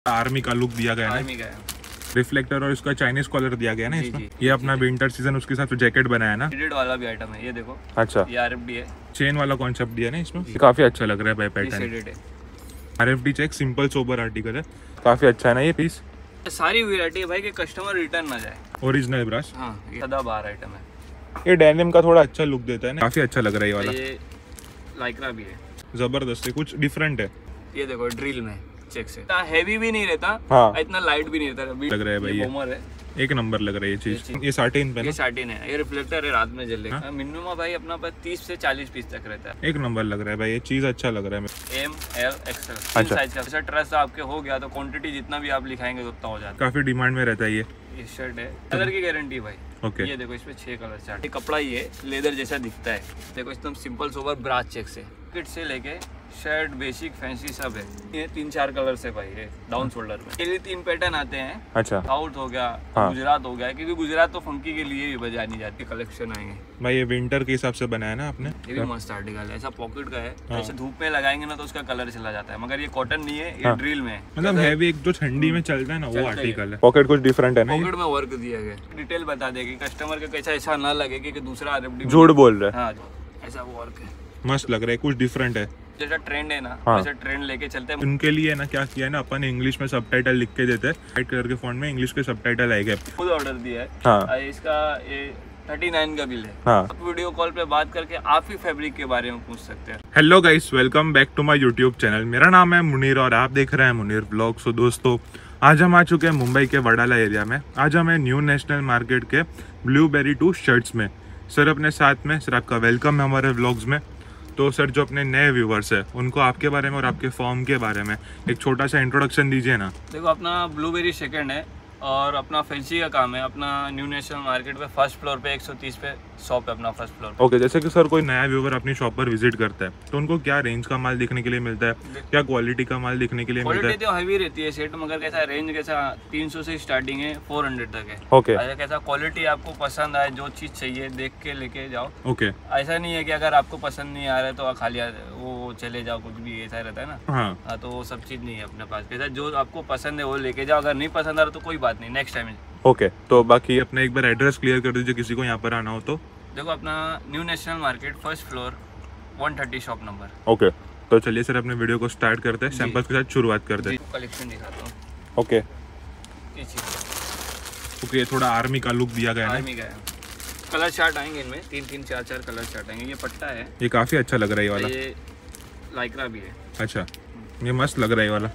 Army का look दिया गया है, आर्मी का है। रिफ्लेक्टर और इसका चाइनीज कॉलर दिया गया है ना इसमें। ये अपना विंटर सीजन उसके साथ जैकेट बनाया है ना, शेडेड वाला भी आइटम है ये देखो। अच्छा, ये RFD है, चेन वाला कॉन्सेप्ट दिया है ना इसमें, काफी अच्छा लग रहा है भाई ये पैटर्न। शेडेड है। RFD check simple sober article है, काफी अच्छा है ना ये पीस। सारी वैरायटी है भाई कि कस्टमर रिटर्न ना जाए। ओरिजिनल ब्रश, हाँ ये सदाबहार आइटम है। ये डेनिम का थोड़ा अच्छा लुक देता है ना, काफी अच्छा लग रहा है ये वाला। ये लाइक्रा भी है, जबरदस्त है, कुछ डिफरेंट है। ये देखो ड्रिल में चेक से, इतना हैवी भी नहीं रहता, हाँ इतना लाइट भी नहीं रहता, लग रहा है भाई। ये बॉमर है, एक नंबर लग रहा है ये चीज। ये साटिन पे ये ना, साटिन है, ये रिफ्लेक्टर है, रात में जलेगा। मिनिमम भाई अपना पास 30 से 40 पीस तक रहता है। एक नंबर लग रहा है भाई, ये चीज अच्छा लग रहा है। M, L, XL अच्छा। साइज का ट्रस्ट आपके हो गया तो क्वांटिटी जितना भी आप लिखाएंगे तो उतना हो जाता काफी डिमांड में रहता है ये। है। ये शर्ट है, कलर की गारंटी भाई। ओके, ये देखो इसमें 6 कलर चार्ट। ये कपड़ा ही है, लेदर जैसा दिखता है। देखो एकदम सिंपल सोबर ब्रास चेक से, किट से लेके शर्ट बेसिक फैंसी सब है। ये 3-4 कलर से भाई, ये डाउन शोल्डर में ये 3 पैटर्न आते हैं। अच्छा, साउथ हो गया, हाँ। गुजरात हो गया, क्योंकि गुजरात तो फंकी के लिए भी बजानी जाती है। कलेक्शन आएंगे भाई ये विंटर के हिसाब से बनाया ना आपने। ये भी मस्त आर्टिकल है, ऐसा पॉकेट का है। हाँ। ऐसे धूप में लगाएंगे ना तो उसका कलर चला जाता है, मगर ये कॉटन नहीं है, ये हाँ। ड्रिल में है। मतलब हैवी, एक जो ठंडी में चलता है ना वो चलता ही आर्टिकल है। पॉकेट कुछ डिफरेंट है ना, पॉकेट में वर्क दिया गया, डिटेल बता देगी कस्टमर का, कैसा ऐसा ना लगे कि दूसरा RFD झूठ बोल रहा है। हाँ ऐसा वो वर्क है, मस्त लग रहा है, कुछ डिफरेंट है। जैसा ट्रेंड है ना, हाँ। वैसा ट्रेंड लेके चलते हैं। उनके लिए ना क्या किया है ना, अपन इंग्लिश में सबटाइटल लिख के देते हैं, व्हाइट कलर के फॉन्ट में इंग्लिश के सबटाइटल आएंगे। खुद ऑर्डर दिया है। हाँ इसका ये 39 का बिल है। हाँ। आप वीडियो कॉल पे बात करके आप ही फैब्रिक के बारे में पूछ सकते हैं। Hello guys, welcome back to my YouTube channel. मेरा नाम है मुनीर और आप देख रहे हैं मुनीर ब्लॉग्स। तो दोस्तों, आज हम आ चुके हैं मुंबई के वडाला एरिया में। आज हम है न्यू नेशनल मार्केट के ब्लूबेरी 2 शर्ट्स में। सर अपने साथ में, सर आपका वेलकम है हमारे व्लॉग्स में। तो सर जो अपने नए व्यूवर्स है उनको आपके बारे में और आपके फॉर्म के बारे में एक छोटा सा इंट्रोडक्शन दीजिए ना। देखो अपना ब्लूबेरी सेकंड है और अपना फैंसी का काम है। अपना न्यू नेशनल मार्केट पे फर्स्ट फ्लोर पे 130 पे शॉप है अपना, फर्स्ट फ्लोर पे। ओके, जैसे कि सर कोई नया व्यूवर अपनी शॉप पर विजिट करता है तो उनको क्या रेंज का माल देखने के लिए मिलता है, क्या क्वालिटी का माल देखने के लिए मिलता है? क्वालिटी तो हैवी रहती है सेट, मगर कैसा रेंज कैसा 300 से स्टार्टिंग है, 400 तक है। ओके, ऐसा कैसा क्वालिटी आपको पसंद आए, जो चीज़ चाहिए देख के लेके जाओ। ओके, ऐसा नहीं है कि अगर आपको पसंद नहीं आ रहा है तो खाली वो चले जाओ, कुछ भी ऐसा रहता है ना। हाँ तो वो सब चीज़ नहीं है अपने पास। कैसा जो आपको पसंद है वो लेके जाओ, अगर नहीं पसंद आ रहा तो कोई बात नहीं, नेक्स्ट टाइम। ओके, तो बाकी अपना एक बार एड्रेस क्लियर कर दीजिए किसी को यहाँ पर आना हो तो। देखो अपना new national market first floor 130 shop number. Okay, तो चलिए सर अपने वीडियो को स्टार्ट करते हैं, सैंपल्स के साथ शुरुआत करते हैं। कलेक्शन दिखाता हूँ। ओके, ये चीज़ ओके, थोड़ा आर्मी का लुक दिया गया है ना। आर्मी का है। कलर चार्ट आएंगे इनमें, 3-3, 4-4 कलर चार्ट आएंगे। ये पट्टा है, ये काफी अच्छा लग रहा है ये वाला। ये लाइक्रा भी है। अच्छा, ये मस्त लग रहा है ये वाला।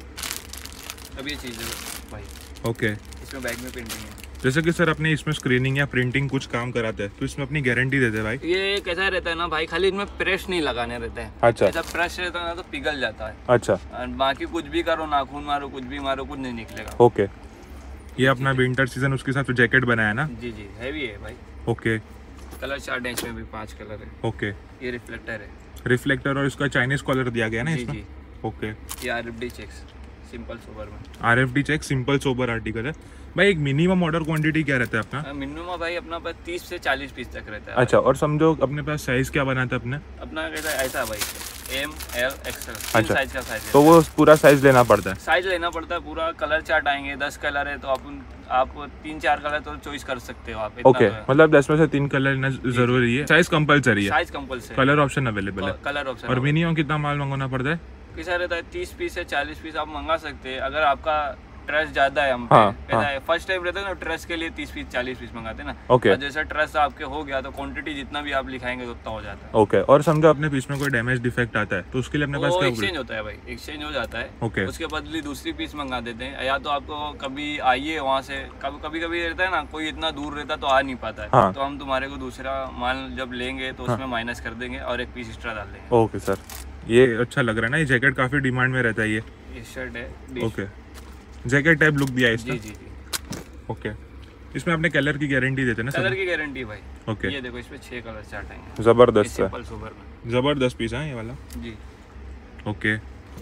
अब ये चीज़ है भाई, ओके, इसमें बैग में प्रिंटिंग है। जैसे कि सर अपने इसमें स्क्रीनिंग या प्रिंटिंग कुछ काम कराते हैं तो इसमें अपनी गारंटी देते हैं भाई। ये कैसा रहता है ना भाई, खाली इनमें प्रेस नहीं लगाने रहता है। अच्छा, ऐसा प्रेस रहता है ना तो पिघल जाता है। अच्छा, और बाकी कुछ भी करो, नाखून मारो, कुछ भी मारो, कुछ नहीं निकलेगा। ओके, ये अपना विंटर सीजन उसके साथ जैकेट बनाया है ना। जी जी, हैवी है भाई। ओके, कलर चार्ट है, इसमें भी 5 कलर है। ओके, ये रिफ्लेक्टर है। रिफ्लेक्टर और इसका चाइनीज कॉलर दिया गया ना जी इसमें। जी, ओके, ये RFD चेक्स सिंपल सोबर में। RFD check simple sober article है भाई। एक मिनिमम ऑर्डर क्वांटिटी क्या रहता है अपना? मिनिमम भाई अपना पास 30 से 40 पीस तक रहता है। अच्छा, और समझो अपने पास साइज क्या बनाता है अपने? अपना कैसा ऐसा भाई, M, L, XL अच्छा। साइज का साइज है। तो वो पूरा साइज लेना पड़ता है? साइज लेना पड़ता है पूरा। कलर चार्ट आएंगे, 10 कलर है तो आप 3-4 कलर तो चॉइस कर सकते हो आप। ओके, मतलब 10 में से 3 कलर लेना जरूरी है। साइज कंपलसरी है? Size compulsory, colour option available है। Colour option. और मिनिमम कितना माल मंगाना पड़ता है? कैसा रहता है 30 पीस से 40 पीस आप मंगा सकते हैं, अगर आपका ट्रस्ट ज्यादा है हम हाँ, पे। हाँ, फर्स्ट टाइम रहता है ना ट्रस्ट के लिए 30 पीस 40 पीस मंगाते हैं ना। ओके, और जैसा ट्रस्ट आपके हो गया तो क्वांटिटी जितना भी आप लिखाएंगे तो उतना हो जाता है। ओके, और समझो अपने पीस में कोई डैमेज डिफेक्ट आता है तो उसके लिए अपने पास वो क्या? एक्सचेंज होता है भाई, एक्सचेंज हो जाता है। ओके, उसके बदले दूसरी पीस मंगा देते हैं, या तो आपको कभी आइए वहाँ से। कभी कभी रहता है ना कोई इतना दूर रहता तो आ नहीं पाता है। हाँ। तो हम तुम्हारे को दूसरा माल जब लेंगे तो उसमें माइनस कर देंगे और एक पीस एक्स्ट्रा डाल देंगे। ओके सर, ये अच्छा लग रहा है ना। ये जैकेट काफी डिमांड में रहता है ये शर्ट है। ओके, जैकेट टाइप लुक दिया है इसका। जी जी जी। ओके, इसमें अपने कलर की गारंटी देते हैं ना सर? कलर की गारंटी भाई। ओके, ये देखो इसमें 6 कलर चार्ट आएंगे। जबरदस्त है, सिंपल सोबर में जबरदस्त पीस है ये वाला। जी, ओके,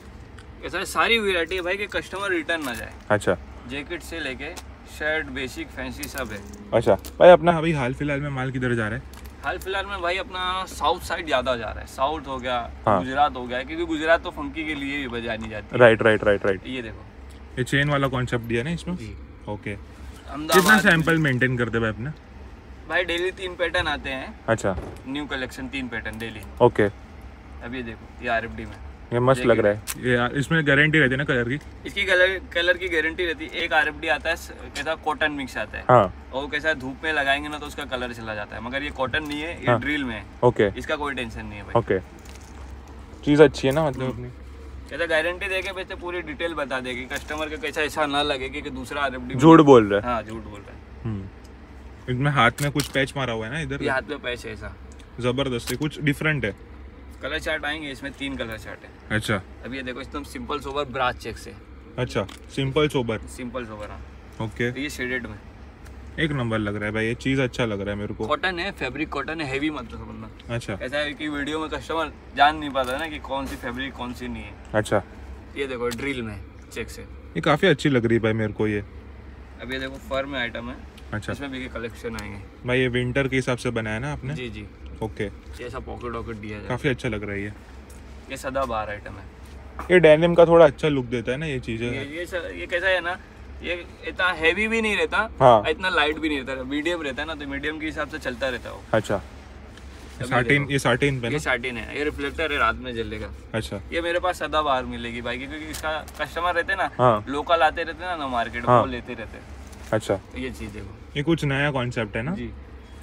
ऐसा सारी वैरायटी है भाई कि कस्टमर रिटर्न ना जाए। अच्छा, जैकेट से लेके शर्ट बेसिक फैंसी सब है। अच्छा भाई, अपना अभी हाल फिलहाल में माल किधर जा रहा है? हाल फिलहाल में भाई अपना साउथ साइड ज्यादा जा रहा है। साउथ हो गया, हाँ। गुजरात हो गया, क्योंकि गुजरात तो फंकी के लिए भी बजानी जाती है। Right right right right. ये देखो ये चेन वाला कॉन्सेप्ट दिया ना इसमें। जी ओके, कितना अहमदाबाद सैंपल मेंटेन करते भाई अपने? भाई डेली 3 पैटर्न आते हैं, अच्छा new collection 3 pattern daily. Okay, अब ये देखो, ये RFD में ये मस्त लग रहा है। ये इसमें गारंटी रहती है ना कलर की? इसकी कलर की गारंटी रहती है। एक RFD आता है कैसा कॉटन मिक्स आता है, हाँ और वो कैसा धूप में लगाएंगे ना तो उसका कलर चला जाता है, मगर ये कॉटन नहीं है, ये हाँ। ड्रिल में है, ओके इसका कोई टेंशन नहीं है भाई। ओके, चीज़ अच्छी है ना मतलब अपनी। कैसा गारंटी देके बेचते, पूरी डिटेल बता देगी कस्टमर के, कैसा ऐसा ना लगे कि दूसरा RFD झूठ बोल रहा है। हाँ झूठ बोल रहा है। इसमें हाथ में कुछ पैच मारा हुआ है ना इधर, ये हाथ में पैच है ऐसा, जबरदस्त है, कुछ डिफरेंट है। कलर चार्ट आएंगे इसमें, 3 कलर चार्ट है। अच्छा अब ये देखो एकदम सिंपल सोबर ब्रास चेक से, अच्छा, सिंपल सोबर। Simple sober. हाँ ओके, ये शेडेड में एक नंबर लग रहा है भाई, ये चीज़ अच्छा लग रहा है मेरे को। कॉटन है, फैब्रिक कॉटन है, हैवी मत समझना। अच्छा ऐसा है कि वीडियो में कस्टमर जान नहीं पाता ना कि कौन सी फैब्रिक कौन सी नहीं है। अच्छा, ये देखो ड्रिल में चेक से, ये काफ़ी अच्छी लग रही है भाई मेरे को ये। अब ये देखो फर में आइटम है, अच्छा इसमें भी कलेक्शन आएंगे। भाई ये विंटर के हिसाब से बनाया ना आपने? जी जी, ओके, ये ऐसा पॉकेट वॉकेट दिया जाए, काफ़ी अच्छा लग रहा है ये। ये सदाबहार आइटम है। ये डेनिम का थोड़ा अच्छा लुक देता है ना ये चीज़ें। ये कैसा है ना, ये इतना हैवी भी नहीं रहता, हाँ इतना लाइट भी नहीं रहता, मीडियम रहता है ना, तो मीडियम के हिसाब से चलता रहता है वो। अच्छा, साटिन, ये साटिन पे ये ना? साटिन है, ये रिफ्लेक्टर है, रात में जलेगा। अच्छा ये मेरे पास सदाबहार मिलेगी भाई, क्योंकि इसका कस्टमर रहते हैं ना, हाँ लोकल आते रहते हैं ना मार्केट, हाँ। वो लेते रहते हैं। अच्छा, ये चीज देखो ये कुछ नया कॉन्सेप्ट है ना? जी।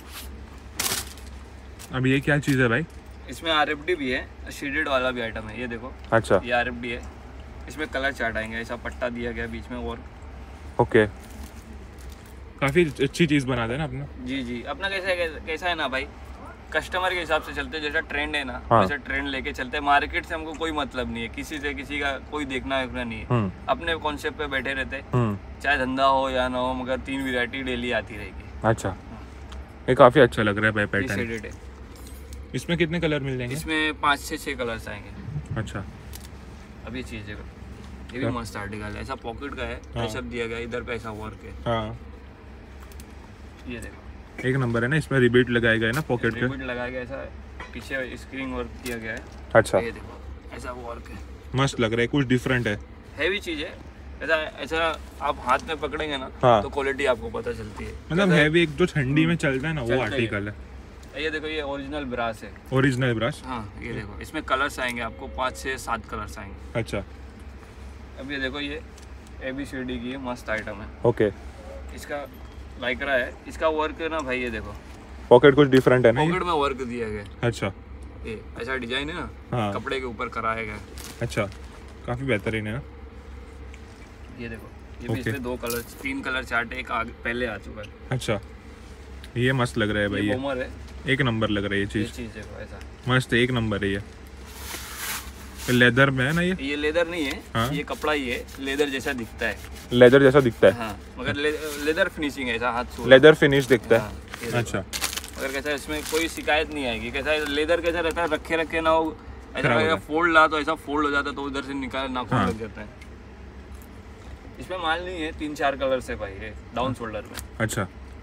अब ये क्या चीज़ है भाई? इसमें RFD भी है, शेडेड वाला भी आइटम है, ये देखो अच्छा ये RFD है। इसमें कलर चार्ट आएंगे, ऐसा पट्टा दिया गया बीच में, और ओके, काफ़ी अच्छी चीज़ बनाते हैं ना अपना। जी जी। अपना कैसा है ना भाई, कस्टमर के हिसाब से चलते हैं, जैसा ट्रेंड है ना हाँ। वैसा ट्रेंड लेके चलते हैं। मार्केट से हमको कोई मतलब नहीं है, किसी से किसी का कोई देखना वेखना नहीं है, अपने कॉन्सेप्ट पे बैठे रहते हैं, चाहे धंधा हो या ना हो, मगर 3 वैरायटी डेली आती रहेगी। अच्छा, ये काफ़ी अच्छा लग रहा है भाई ये पैटर्न। शेडेड है, इसमें कितने कलर मिल जाएंगे? इसमें 5 से 6 कलर्स आएंगे। अच्छा, अब ये चीज़ देखो, ये भी मस्त आर्टिकल है, ऐसा पॉकेट का है, हाँ। ऐसा दिया गया, इधर पे ऐसा वर्क है। हाँ ये देखो एक नंबर है ना, इसमें रिबीट लगाए गए ना पॉकेट के। रिबन लगाया गया, ऐसा पीछे स्क्रीन वर्क किया गया है। अच्छा, ये देखो ऐसा वर्क है, मस्त लग रहा है, कुछ डिफरेंट है। हैवी चीज़ है। ऐसा ऐसा आप हाथ में पकड़ेंगे ना, हाँ। तो क्वालिटी आपको पता चलती है। मतलब हैवी, एक जो ठंडी में चलता है ना वो चलता ही है। आर्टिकल है। ये देखो, ये ओरिजिनल ब्रास है। Original brush. हाँ ये देखो, इसमें कलर्स आएंगे आपको, 5 से 7 कलर्स आएंगे। अच्छा अब ये देखो, ये ABCD की मस्त आइटम है। ओके, इसका लाइक्रा है, इसका वर्क है ना भाई, ये देखो पॉकेट कुछ डिफरेंट है ना ये? पॉकेट में वर्क दिया गया है। अच्छा ये ऐसा डिजाइन है ना, हाँ, कपड़े के ऊपर कराया गया है। अच्छा, काफ़ी बेहतरीन है ना। ये देखो, ये भी इसमें 2 कलर 3 कलर चार्ट है, एक आगे पहले आ चुका है। अच्छा, ये मस्त लग रहा है भाई, ये ये बोमर है, एक नंबर लग रहा है ये ये चीज़, चीज़ देखो ऐसा। मस्त है, एक नंबर है ये। लेदर में है ना ये? लेदर नहीं है, हाँ। ये कपड़ा ही है, लेदर जैसा दिखता है। लेदर जैसा दिखता है? हाँ, मगर लेदर फिनिशिंग है, ऐसा हाथ छू। लेदर फिनिश दिखता हाँ, है। ये देखो। अच्छा, मगर कैसा है, इसमें कोई शिकायत नहीं आएगी। कैसा है, लेदर कैसा रहता है, रखे रखे ना हो, ऐसा खराब हो लगेगा जाए। फोल्ड ला तो ऐसा फोल्ड हो जाता है, तो उधर से निकाल नाखून हाँ। लग जाता है। इसमें माल नहीं है, 3-4 कलर से भाई, ये डाउन शोल्डर में। अच्छा,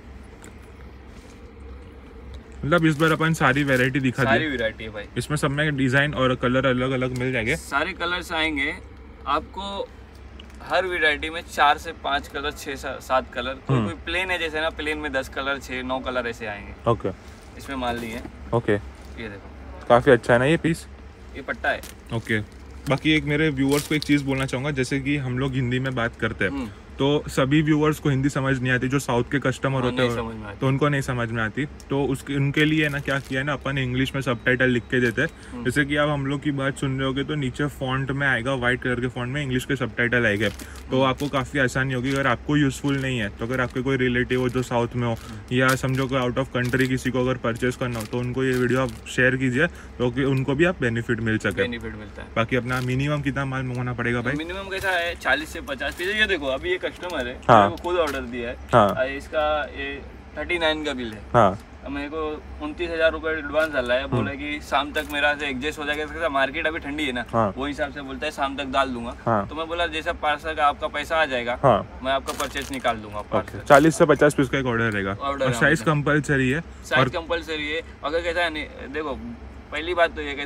मतलब इस बार अपन सारी वैरायटी दिखा सारी दी। वैरायटी है भाई, इसमें सब में डिजाइन और कलर अलग अलग मिल जाएंगे। सारे कलर्स आएंगे आपको। हर वैरायटी में 4 से 5 कलर, 6 से 7 कलर। कोई प्लेन है, जैसे ना प्लेन में 10 कलर, 6-9 कलर ऐसे आएंगे। ओके इसमें माल नहीं है। ओके, ये देखो, काफ़ी अच्छा है ना ये पीस। ये पट्टा है। ओके, बाकी एक मेरे व्यूअर्स को एक चीज़ बोलना चाहूँगा, जैसे कि हम लोग हिंदी में बात करते हैं तो सभी व्यूअर्स को हिंदी समझ नहीं आती, जो साउथ के कस्टमर होते नहीं हैं समझ में आती। तो उनको नहीं समझ में आती, तो उसके उनके लिए ना क्या किया है ना अपन, इंग्लिश में सबटाइटल लिख के देते हैं। जैसे कि आप हम लोग की बात सुन रहे होगे तो नीचे फॉन्ट में आएगा, वाइट कलर के फॉन्ट में इंग्लिश के सबटाइटल आएंगे, तो आपको काफ़ी आसानी होगी। अगर आपको यूज़फुल नहीं है तो अगर आपके कोई रिलेटिव हो जो साउथ में हो, या समझो कि आउट ऑफ कंट्री किसी को अगर परचेस करना हो, तो उनको ये वीडियो आप शेयर कीजिए, तो कि उनको भी आप बेनिफिट मिल सके। बेनिफिट मिलता है। बाकी अपना मिनिमम कितना माल मंगाना पड़ेगा भाई? मिनिमम कैसा है, 40 से 50 पीस। ये देखो, अभी ये कस्टमर है, हाँ। मेरे को खुद ऑर्डर दिया है। हाँ इसका ये 39 का बिल है। हाँ, अब मेरे को 29,000 रुपये एडवांस डाला है। बोला कि शाम तक मेरा से एडजस्ट हो जाएगा, इसका मार्केट अभी ठंडी है ना, हाँ। वो हिसाब से बोलता है शाम तक डाल दूंगा। हाँ। तो मैं बोला जैसा पार्सल का आपका पैसा आ जाएगा, हाँ, मैं आपका परचेज निकाल दूंगा पार्सल। 40 से 50 पीस का एक ऑर्डर रहेगा। ऑर्डर और है साइज मतलब। कंपलसरी है। साइज कंपलसरी है। अगर कैसा है, देखो पहली बात तो ये कैसा है,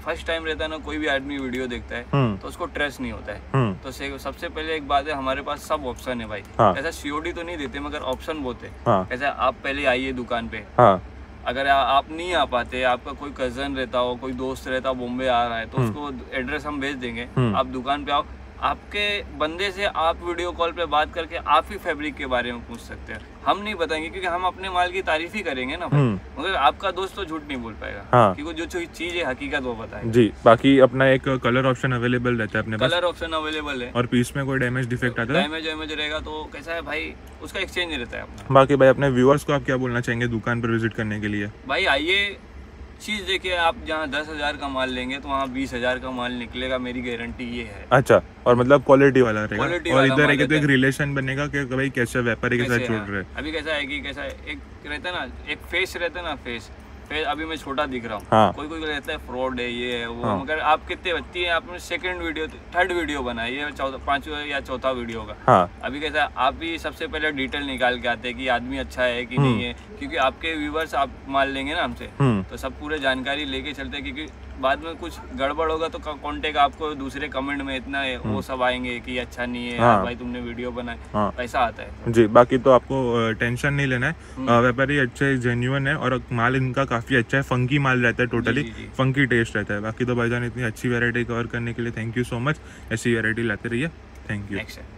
फर्स्ट टाइम रहता है ना, कोई भी आदमी वीडियो देखता है तो उसको ट्रस्ट नहीं होता है। तो सबसे पहले एक बात है, हमारे पास सब ऑप्शन है भाई। ऐसा सीओडी तो नहीं देते मगर ऑप्शन बहुत है। ऐसा आप पहले आइए दुकान पे, अगर आप नहीं आ पाते, आपका कोई कजन रहता हो, कोई दोस्त रहता हो बॉम्बे आ रहा है, तो उसको एड्रेस हम भेज देंगे, आप दुकान पे आओ, आपके बंदे से आप वीडियो कॉल पे बात करके आप ही फैब्रिक के बारे में पूछ सकते हैं। हम नहीं बताएंगे क्योंकि हम अपने माल की तारीफ ही करेंगे ना भाई, मगर आपका दोस्त तो झूठ नहीं बोल पाएगा क्योंकि जो चीज है हकीकत वो बताएगा। जी, बाकी अपना एक कलर ऑप्शन अवेलेबल रहता है अपने पास। कलर ऑप्शन अवेलेबल है, और पीस में कोई डैमेज डिफेक्ट आता है, डैमेज रहेगा तो कैसा है भाई, उसका एक्सचेंज रहता है अपना। बाकी भाई अपने व्यूअर्स को आप क्या बोलना चाहेंगे दुकान पर विजिट करने के लिए? भाई आइए, चीज देखिए, आप जहाँ 10,000 का माल लेंगे तो वहाँ 20,000 का माल निकलेगा, मेरी गारंटी ये है। अच्छा, और मतलब क्वालिटी वाला रहेगा, और इधर एक तो एक रिलेशन बनेगा कि भाई कैसे व्यापारी के साथ जुड़ रहे हैं। अभी कैसा है कि कैसा है, एक रहता है ना, एक फेस रहता है ना, फेस अभी मैं छोटा दिख रहा हूँ, कोई रहता है फ्रॉड है ये है वो, मगर आप कितने बच्चे हैं, आपने सेकंड वीडियो थर्ड वीडियो बनाई है, पांचवा या चौथा वीडियो का। अभी कैसा है, आप भी सबसे पहले डिटेल निकाल के आते हैं कि आदमी अच्छा है कि नहीं है, क्योंकि आपके व्यूवर्स आप माल लेंगे ना हमसे तो सब पूरे जानकारी लेके चलते हैं, क्योंकि बाद में कुछ गड़बड़ होगा तो कांटेक्ट आपको दूसरे कमेंट में इतना है वो सब आएंगे कि अच्छा नहीं है भाई तुमने वीडियो बनाए, ऐसा आता है जी। बाकी तो आपको टेंशन नहीं लेना है, व्यापारी अच्छे जेन्युइन है और माल इनका काफी अच्छा है, फंकी माल रहता है, टोटली फंकी टेस्ट रहता है। बाकी तो भाईजान इतनी अच्छी वैरायटी कवर करने के लिए थैंक यू सो मच, ऐसी वैरायटी लाते रहिए, थैंक यू।